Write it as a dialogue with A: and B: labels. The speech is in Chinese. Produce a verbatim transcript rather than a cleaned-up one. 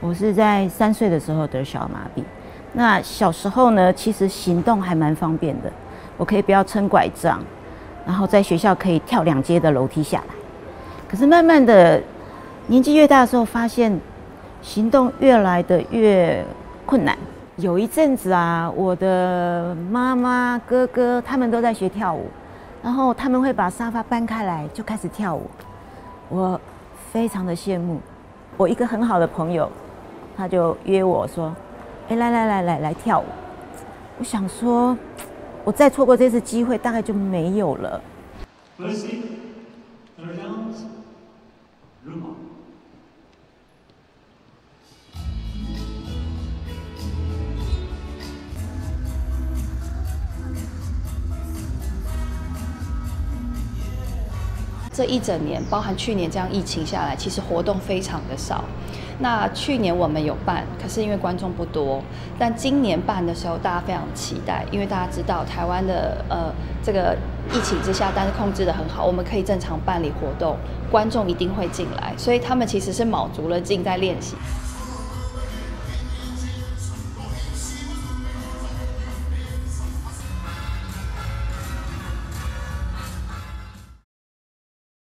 A: 我是在三岁的时候得小儿麻痹。那小时候呢，其实行动还蛮方便的，我可以不要撑拐杖，然后在学校可以跳两阶的楼梯下来。可是慢慢的，年纪越大的时候，发现行动越来的越困难。有一阵子啊，我的妈妈、哥哥他们都在学跳舞，然后他们会把沙发搬开来就开始跳舞，我非常的羡慕。我一个很好的朋友，他就约我说：“哎，来来来来来跳舞。”我想说，我再错过这次机会，大概就没有了。Rosy Hsu。
B: 这一整年，包含去年这样疫情下来，其实活动非常的少。那去年我们有办，可是因为观众不多。但今年办的时候，大家非常期待，因为大家知道台湾的呃这个疫情之下，但是控制得很好，我们可以正常办理活动，观众一定会进来，所以他们其实是卯足了劲在练习。